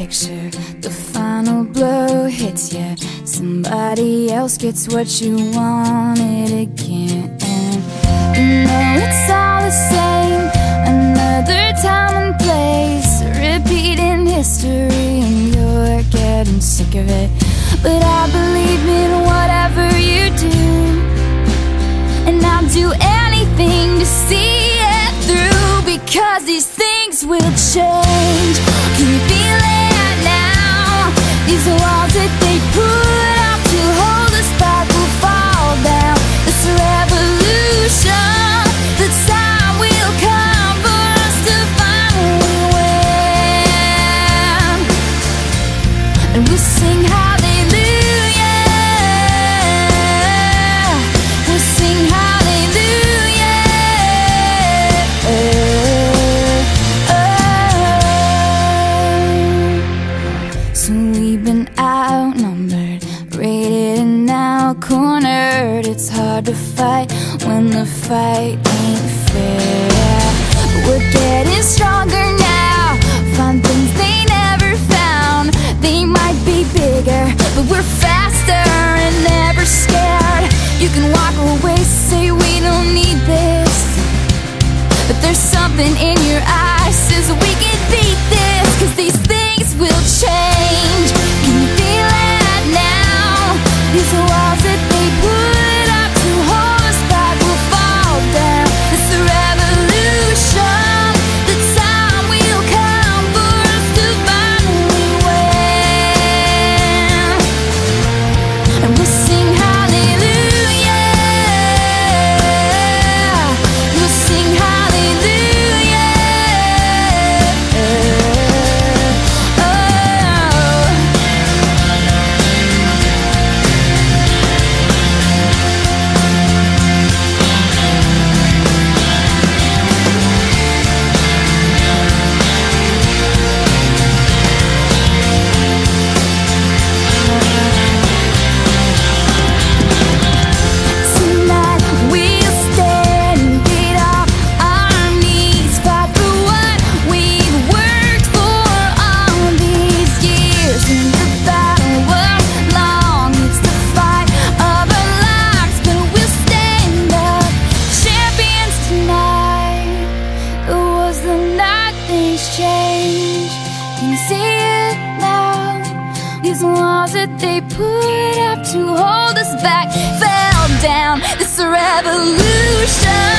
picture, the final blow hits you. Somebody else gets what you wanted again. You know it's all the same, another time and place, repeating history, and you're getting sick of it. But I believe in whatever you do, and I'll do anything to see it through, because these things will change. Can you feel it now? These walls that they put up to hold us back will fall down. This revolution, the time will come for us to finally win. And we'll sing hallelujah, we'll sing hallelujah. So we've been outnumbered, rated and now cornered. It's hard to fight when the fight ain't fair. But we're getting stronger now, find things they never found. They might be bigger, but we're faster and never scared. You can walk away, say we don't need this, but there's something in your eyes says we can beat this, 'cause these things will change. Can you feel it now? These walls that they put up to hold us back will fall down. It's the revolution, the time will come for us to finally win. And we'll sing hallelujah, we'll sing hallelujah. Tonight we'll stand, get off our knees, fight for what we've worked for all these years. And the battle was long, it's the fight of our lives, but we'll stand up, champions tonight. It was the night things changed. Can you see it now? These walls that they put up to hold us back fell down. It's a revolution.